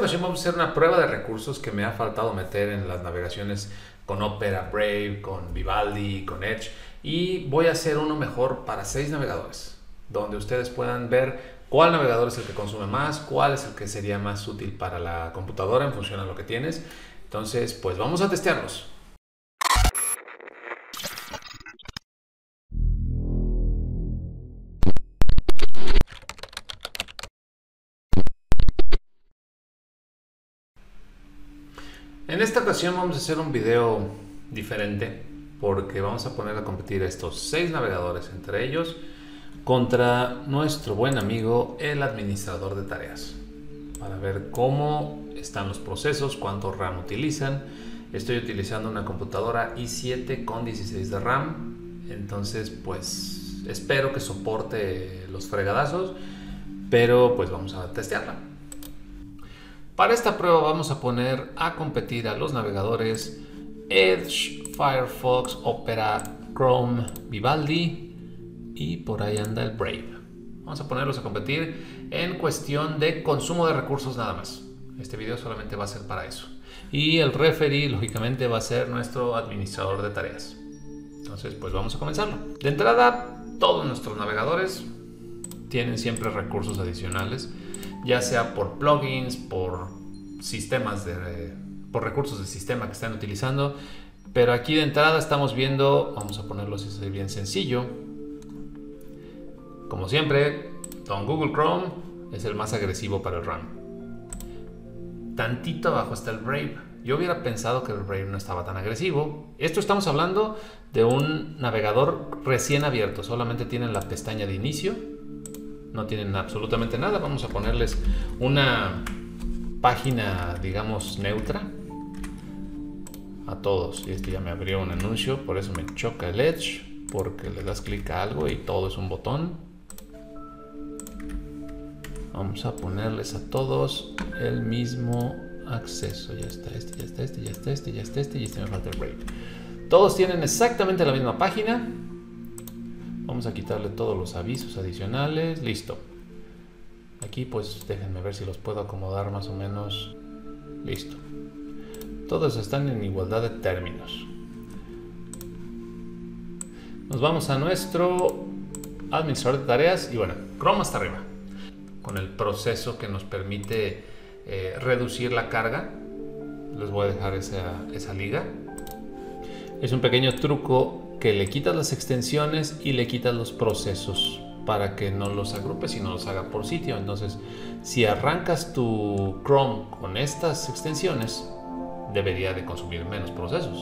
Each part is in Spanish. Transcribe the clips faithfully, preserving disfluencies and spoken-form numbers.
ocasión vamos a hacer una prueba de recursos que me ha faltado meter en las navegaciones con Opera, Brave, con Vivaldi, con Edge, y voy a hacer uno mejor para seis navegadores, donde ustedes puedan ver cuál navegador es el que consume más, cuál es el que sería más útil para la computadora en función a lo que tienes. Entonces, pues vamos a testearlos. En esta ocasión vamos a hacer un video diferente porque vamos a poner a competir a estos seis navegadores, entre ellos contra nuestro buen amigo el administrador de tareas, para ver cómo están los procesos, cuánto RAM utilizan. Estoy utilizando una computadora i siete con dieciséis de RAM, entonces pues espero que soporte los fregadazos, pero pues vamos a testearla. Para esta prueba vamos a poner a competir a los navegadores Edge, Firefox, Opera, Chrome, Vivaldi y por ahí anda el Brave. Vamos a ponerlos a competir en cuestión de consumo de recursos nada más. Este video solamente va a ser para eso. Y el referee lógicamente va a ser nuestro administrador de tareas. Entonces pues vamos a comenzarlo. De entrada, todos nuestros navegadores tienen siempre recursos adicionales, ya sea por plugins, por sistemas de, por recursos de sistema que están utilizando. Pero aquí de entrada estamos viendo, vamos a ponerlo así bien sencillo. Como siempre, Don Google Chrome es el más agresivo para el RAM. Tantito abajo está el Brave. Yo hubiera pensado que el Brave no estaba tan agresivo. Esto estamos hablando de un navegador recién abierto, solamente tienen la pestaña de inicio. No tienen absolutamente nada. Vamos a ponerles una página, digamos, neutra a todos. Y este ya me abrió un anuncio, por eso me choca el Edge, porque le das clic a algo y todo es un botón. Vamos a ponerles a todos el mismo acceso. Ya está este, ya está este, ya está este, ya está este y este me falta el Brave. Todos tienen exactamente la misma página. Vamos a quitarle todos los avisos adicionales. Listo. Aquí pues déjenme ver si los puedo acomodar más o menos. Listo. Todos están en igualdad de términos. Nos vamos a nuestro administrador de tareas y bueno, Chrome hasta arriba, con el proceso que nos permite eh, reducir la carga. Les voy a dejar esa, esa liga. Es un pequeño truco que le quitas las extensiones y le quitas los procesos para que no los agrupes y no los haga por sitio. Entonces, si arrancas tu Chrome con estas extensiones, debería de consumir menos procesos.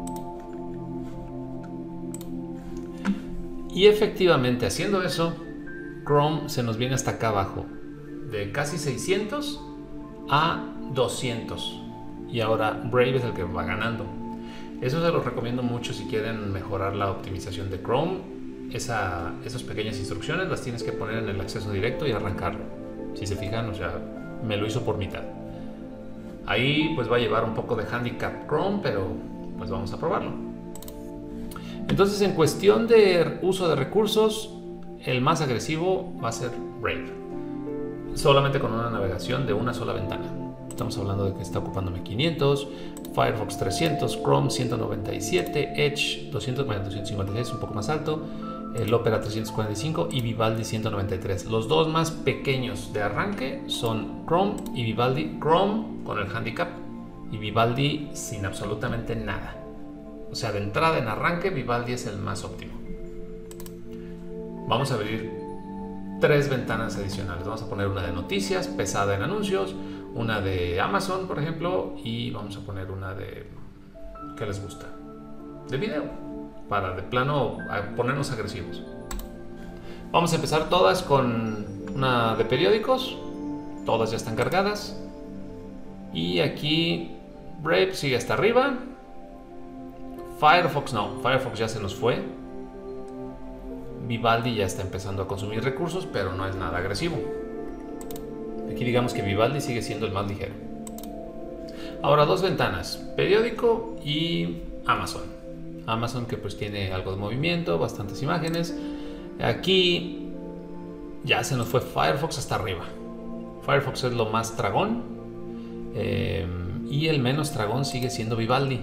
Y efectivamente, haciendo eso, Chrome se nos viene hasta acá abajo, de casi seiscientos a doscientos. Y ahora Brave es el que va ganando. Eso se los recomiendo mucho si quieren mejorar la optimización de Chrome. Esa, esas pequeñas instrucciones las tienes que poner en el acceso directo y arrancarlo. Si se fijan, o sea, me lo hizo por mitad. Ahí pues va a llevar un poco de handicap Chrome, pero pues vamos a probarlo. Entonces, en cuestión de uso de recursos, el más agresivo va a ser Brave. Solamente con una navegación de una sola ventana. Estamos hablando de que está ocupándome quinientos, Firefox trescientos, Chrome ciento noventa y siete, Edge doscientos, bueno, doscientos cincuenta y seis, un poco más alto, el Opera trescientos cuarenta y cinco y Vivaldi ciento noventa y tres. Los dos más pequeños de arranque son Chrome y Vivaldi. Chrome con el handicap y Vivaldi sin absolutamente nada. O sea, de entrada en arranque, Vivaldi es el más óptimo. Vamos a abrir tres ventanas adicionales. Vamos a poner una de noticias, pesada en anuncios, una de Amazon, por ejemplo, y vamos a poner una de, ¿qué les gusta? De video, para de plano ponernos agresivos. Vamos a empezar todas con una de periódicos. Todas ya están cargadas. Y aquí Brave sigue hasta arriba. Firefox no, Firefox ya se nos fue. Vivaldi ya está empezando a consumir recursos, pero no es nada agresivo. Aquí digamos que Vivaldi sigue siendo el más ligero. Ahora dos ventanas, periódico y Amazon. Amazon que pues tiene algo de movimiento, bastantes imágenes. Aquí ya se nos fue Firefox hasta arriba. Firefox es lo más dragón eh, y el menos tragón sigue siendo Vivaldi.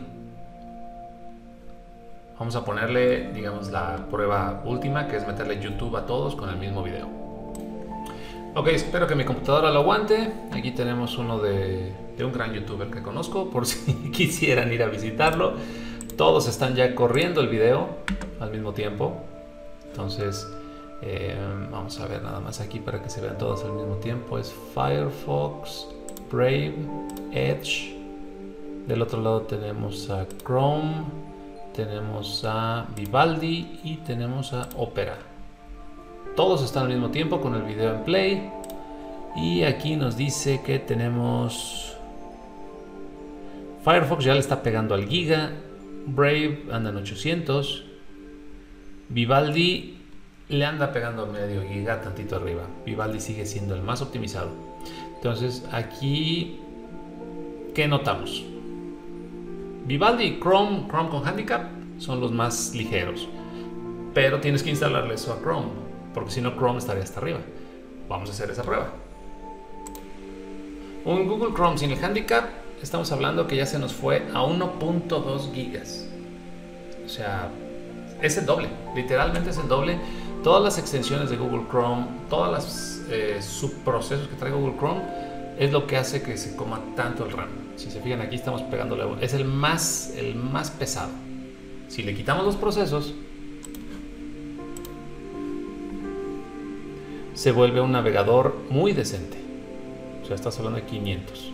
Vamos a ponerle, digamos, la prueba última, que es meterle YouTube a todos con el mismo video. Ok, espero que mi computadora lo aguante. Aquí tenemos uno de, de un gran youtuber que conozco, por si quisieran ir a visitarlo. Todos están ya corriendo el video al mismo tiempo. Entonces, eh, vamos a ver nada más aquí para que se vean todos al mismo tiempo. Es Firefox, Brave, Edge. Del otro lado tenemos a Chrome, tenemos a Vivaldi y tenemos a Opera. Todos están al mismo tiempo con el video en play. Y aquí nos dice que tenemos Firefox ya le está pegando al giga, Brave anda en ochocientos, Vivaldi le anda pegando al medio giga, tantito arriba. Vivaldi sigue siendo el más optimizado. Entonces aquí, ¿qué notamos? Vivaldi y Chrome, Chrome con handicap son los más ligeros, pero tienes que instalarle eso a Chrome, porque si no Chrome estaría hasta arriba. Vamos a hacer esa prueba. Un Google Chrome sin el handicap, estamos hablando que ya se nos fue a uno punto dos gigas. O sea, es el doble, literalmente es el doble. Todas las extensiones de Google Chrome, todas las eh, subprocesos que trae Google Chrome, es lo que hace que se coma tanto el RAM. Si se fijan, aquí estamos pegándole, es el más, el más pesado. Si le quitamos los procesos, se vuelve un navegador muy decente. O sea, estás hablando de quinientos.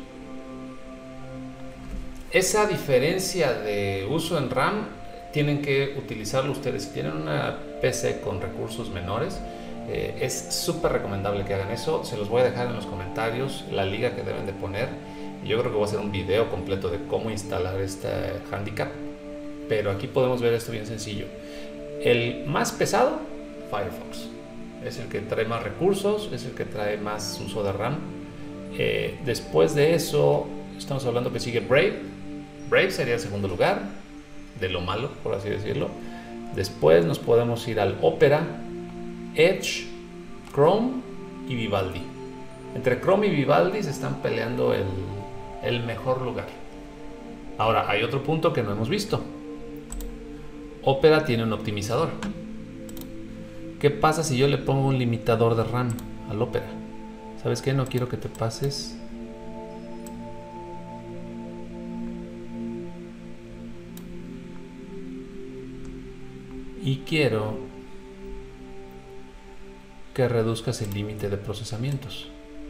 Esa diferencia de uso en RAM tienen que utilizarlo ustedes. Si tienen una P C con recursos menores, eh, es súper recomendable que hagan eso. Se los voy a dejar en los comentarios la liga que deben de poner. Yo creo que voy a hacer un video completo de cómo instalar este handicap, pero aquí podemos ver esto bien sencillo. El más pesado, Firefox, es el que trae más recursos, es el que trae más uso de RAM. Eh, después de eso estamos hablando que sigue Brave. Brave sería el segundo lugar de lo malo, por así decirlo. Después nos podemos ir al Opera, Edge, Chrome y Vivaldi. Entre Chrome y Vivaldi se están peleando el, el mejor lugar. Ahora, hay otro punto que no hemos visto. Opera tiene un optimizador. ¿Qué pasa si yo le pongo un limitador de RAM al Opera? ¿Sabes qué? No quiero que te pases. Y quiero que reduzcas el límite de procesamientos.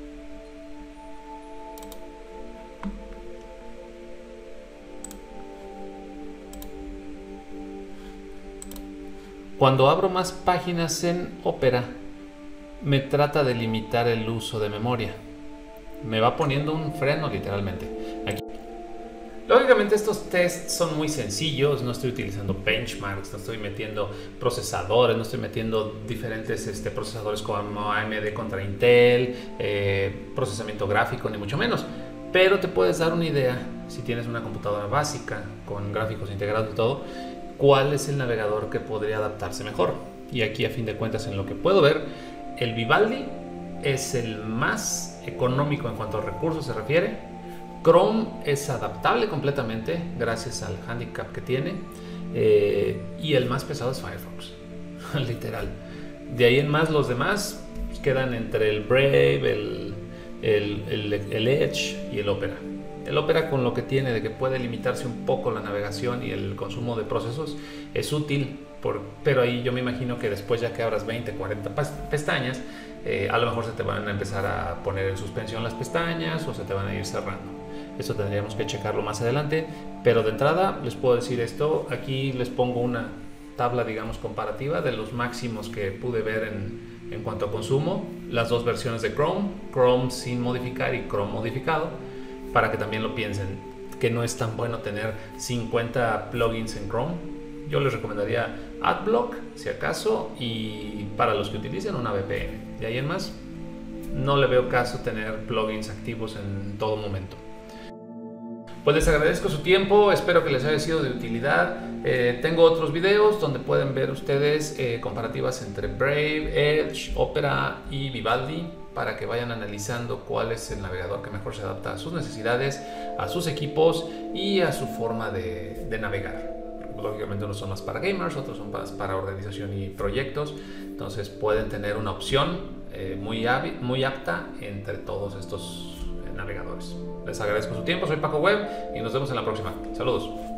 Cuando abro más páginas en Opera, me trata de limitar el uso de memoria. Me va poniendo un freno literalmente. Aquí. Lógicamente estos tests son muy sencillos, no estoy utilizando benchmarks, no estoy metiendo procesadores, no estoy metiendo diferentes este, procesadores como A M D contra Intel, eh, procesamiento gráfico, ni mucho menos. Pero te puedes dar una idea, si tienes una computadora básica con gráficos integrados y todo, cuál es el navegador que podría adaptarse mejor. Y aquí, a fin de cuentas, en lo que puedo ver, el Vivaldi es el más económico en cuanto a recursos se refiere. Chrome es adaptable completamente gracias al handicap que tiene, eh, y el más pesado es Firefox, literal. De ahí en más los demás quedan entre el Brave, el, el, el, el Edge y el Opera. El Opera, con lo que tiene de que puede limitarse un poco la navegación y el consumo de procesos, es útil, por, pero ahí yo me imagino que después, ya que abras veinte, cuarenta pestañas, eh, a lo mejor se te van a empezar a poner en suspensión las pestañas o se te van a ir cerrando. Esto tendríamos que checarlo más adelante, pero de entrada les puedo decir esto. Aquí les pongo una tabla, digamos, comparativa de los máximos que pude ver en, en cuanto a consumo, las dos versiones de Chrome, Chrome sin modificar y Chrome modificado, para que también lo piensen, que no es tan bueno tener cincuenta plugins en Chrome. Yo les recomendaría Adblock, si acaso, y para los que utilicen una V P N. De ahí en más, no le veo caso tener plugins activos en todo momento. Pues les agradezco su tiempo, espero que les haya sido de utilidad. Eh, tengo otros videos donde pueden ver ustedes eh, comparativas entre Brave, Edge, Opera y Vivaldi. para que vayan analizando cuál es el navegador que mejor se adapta a sus necesidades, a sus equipos y a su forma de, de navegar. Lógicamente unos son más para gamers, otros son más para organización y proyectos, entonces pueden tener una opción eh, muy, muy apta entre todos estos navegadores. Les agradezco su tiempo, soy Paco Web y nos vemos en la próxima. Saludos.